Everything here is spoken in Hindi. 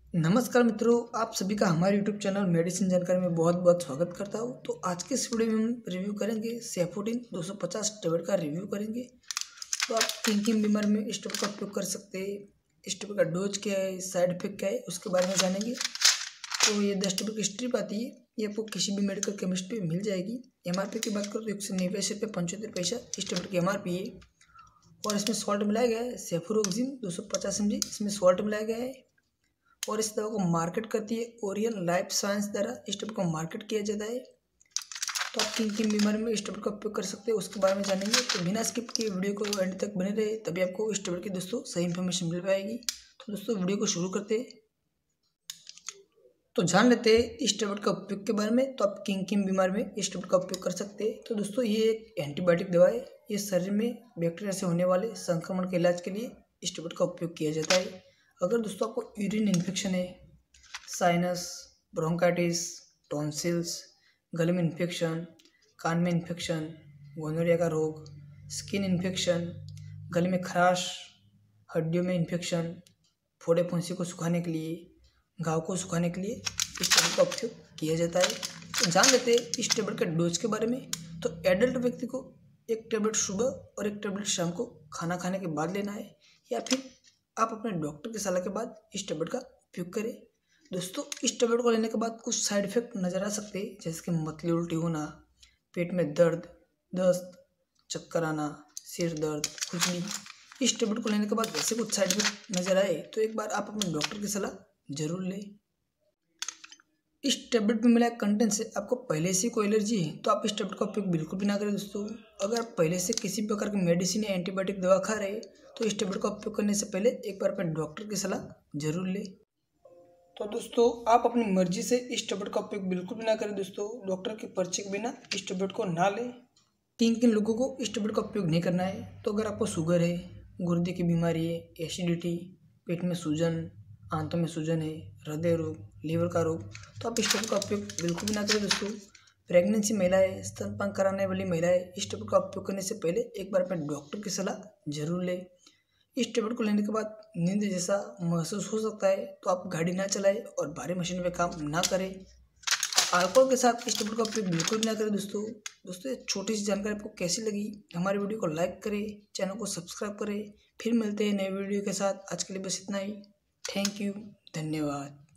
नमस्कार मित्रों, आप सभी का हमारे यूट्यूब चैनल मेडिसिन जानकारी में बहुत बहुत स्वागत करता हूँ। तो आज के इस वीडियो में हम रिव्यू करेंगे सेफोडिन 250 टेबलेट का रिव्यू करेंगे। तो आप किन बीमारी में इस टेबलेट का उपयोग कर सकते हैं, इस टेबलेट का डोज क्या है, साइड इफेक्ट क्या है, उसके बारे में जानेंगे। तो ये 10 टेबलेट की स्ट्रिप आती है, ये आपको किसी भी मेडिकल केमिस्ट पे मिल जाएगी। MRP की बात करो तो 189.75 इस टेबलेट की MRP है। और इसमें सॉल्ट मिलाया गया है सेफुरोक्सिन 250 mg, इसमें सॉल्ट मिलाया गया है। और इस दवा को मार्केट करती है ओरियन लाइफ साइंस द्वारा। इस टेबलेट को मार्केट किया जाता है। तो आप किन बीमारी में इस टेबलेट का उपयोग कर सकते हैं उसके बारे में जानेंगे। तो बिना स्किप किए वीडियो को एंड तक बने रहे, तभी आपको इस टेबलेट की दोस्तों सही इन्फॉर्मेशन मिल पाएगी। तो दोस्तों वीडियो को शुरू करते हैं। तो जान लेते हैं इस टेबलेट का उपयोग के बारे में। तो आप किन बीमारी में इस टेबलेट का उपयोग कर सकते हैं। तो दोस्तों ये एक एंटीबायोटिक दवा है। ये शरीर में बैक्टीरिया से होने वाले संक्रमण के इलाज के लिए इस टेबलेट का उपयोग किया जाता है। अगर दोस्तों आपको यूरिन इन्फेक्शन है, साइनस, ब्रोंकाइटिस, टॉन्सिल्स, गले में इन्फेक्शन, कान में इन्फेक्शन, गोनोरिया का रोग, स्किन इन्फेक्शन, गले में खराश, हड्डियों में इन्फेक्शन, फोड़े फुंसी को सुखाने के लिए, घाव को सुखाने के लिए इस टेबलेट का उपयोग किया जाता है। तो जान लेते हैं इस टेबलेट के डोज के बारे में। तो एडल्ट व्यक्ति को एक टेबलेट सुबह और एक टेबलेट शाम को खाना खाने के बाद लेना है, या फिर आप अपने डॉक्टर की सलाह के बाद इस टेबलेट का उपयोग करें। दोस्तों इस टेबलेट को लेने के बाद कुछ साइड इफेक्ट नज़र आ सकते हैं, जैसे कि मतली उल्टी होना, पेट में दर्द, दस्त, चक्कर आना, सिर दर्द, खुजली। इस टेबलेट को लेने के बाद वैसे कुछ साइड इफेक्ट नज़र आए तो एक बार आप अपने डॉक्टर की सलाह जरूर लें। इस टेबलेट में मिला कंटेंट से आपको पहले से कोई एलर्जी है तो आप इस टेबलेट का उपयोग बिल्कुल भी ना करें। दोस्तों अगर आप पहले से किसी प्रकार की मेडिसिन या एंटीबायोटिक दवा खा रहे हैं तो इस टेबलेट का उपयोग करने से पहले एक बार अपने डॉक्टर की सलाह जरूर लें। तो दोस्तों आप अपनी मर्जी से इस टेबलेट का उपयोग बिल्कुल भी ना करें। दोस्तों डॉक्टर के पर्चे के बिना इस टेबलेट को ना लें। किन लोगों को इस टेबलेट का उपयोग नहीं करना है। तो अगर आपको शुगर है, गुर्दे की बीमारी है, एसिडिटी, पेट में सूजन, आंतों में सूजन है, हृदय रोग, लीवर का रोग, तो आप इस टेबलेट का उपयोग बिल्कुल भी ना करें। दोस्तों प्रेगनेंसी महिलाएं, स्तनपान कराने वाली महिलाएं इस टेबलेट का उपयोग करने से पहले एक बार अपने डॉक्टर की सलाह जरूर लें। इस टेबलेट को लेने के बाद नींद जैसा महसूस हो सकता है तो आप गाड़ी ना चलाएं और भारी मशीन पे काम ना करें। अल्कोहल के साथ इस टेबलेट का उपयोग बिल्कुल भी ना करें। दोस्तों ये छोटी सी जानकारी आपको कैसी लगी, हमारी वीडियो को लाइक करें, चैनल को सब्सक्राइब करें। फिर मिलते हैं नए वीडियो के साथ। आज के लिए बस इतना ही। थैंक यू, धन्यवाद।